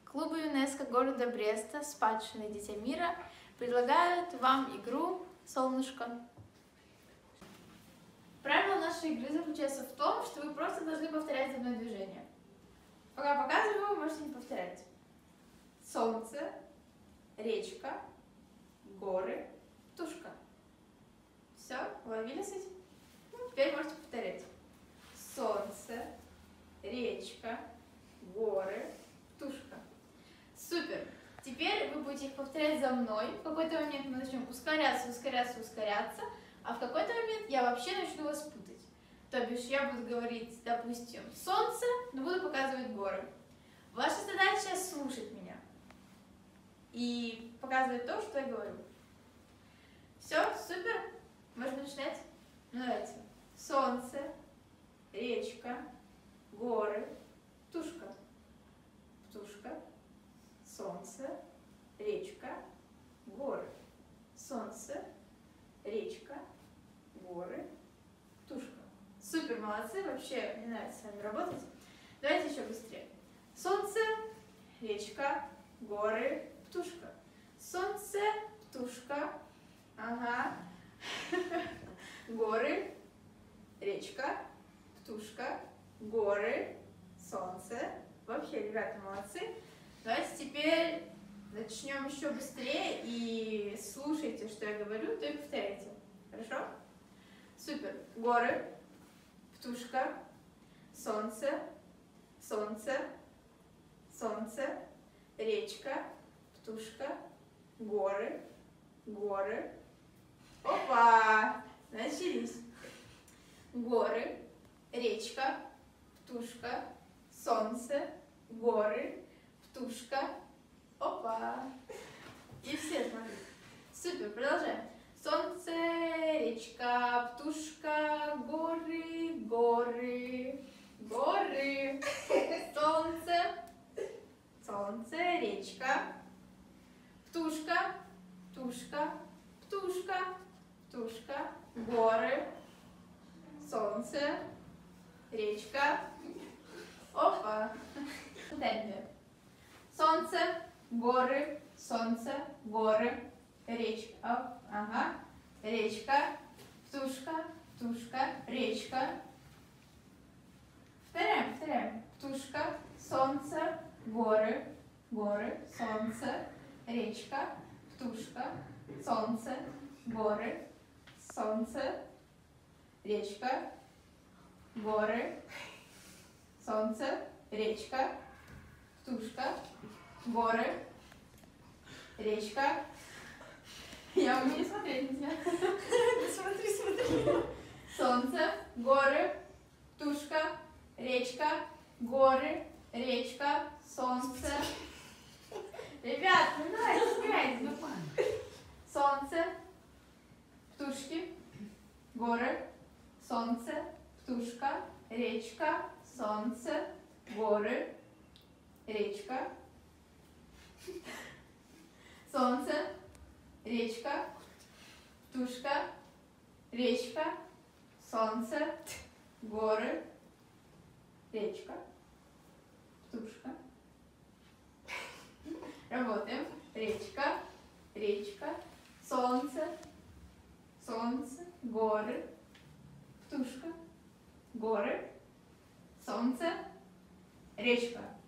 Клубы ЮНЕСКО города Бреста «Спадщина Дитя мира» предлагают вам игру «Солнышко». Правило нашей игры заключается в том, что вы просто должны повторять за мной движение. Пока показываю, вы можете не повторять. Солнце, речка, горы, птушка. Все, уловили суть? Теперь можете повторять. Солнце, речка, горы, птушка. Супер! Теперь вы будете их повторять за мной. В какой-то момент мы начнем ускоряться, а в какой-то момент я вообще начну вас путать. То бишь я буду говорить, допустим, солнце, но буду показывать горы. Ваша задача слушать меня и показывать то, что я говорю. Все, супер? Можно начинать? Ну давайте. Солнце, речка, горы, птушка. Птушка, солнце, речка, горы. Солнце, речка, горы, птушка. Супер, молодцы, вообще мне нравится с вами работать. Давайте еще быстрее. Солнце, речка, горы, птушка. Солнце, птушка, ага. Горы, речка, птушка, горы, солнце. Вообще, ребята, молодцы. Давайте теперь начнем еще быстрее и слушайте, что я говорю, то и повторяйте. Хорошо? Супер. Горы, птушка, солнце, солнце, солнце, речка, птушка, горы, горы. Опа! Начались. Горы, речка, птушка, солнце, горы, птушка. Опа! И все, смотрите. Супер, продолжаем. Солнце, речка, птушка, горы, горы, горы. Солнце, солнце, речка, птушка, птушка, птушка, птушка, горы, солнце, речка. Опа! Солнце, горы, речка. Ага. Речка, птушка, птушка, речка. Повторяем. Птушка, солнце, горы, горы, солнце, речка, птушка, солнце, горы, солнце, речка, горы, солнце, речка, птушка, горы, речка. Я умею смотреть на тебя. Смотри. Солнце, горы, птушка, речка, горы, речка, солнце. Ребят, ну давайте, снимайте. Солнце, птушки, горы, солнце, птушка, речка, солнце, горы, речка, солнце, речка, птушка, речка, солнце, горы, речка, птушка. Работаем. Речка, солнце, горы, птушка, горы, солнце, речка.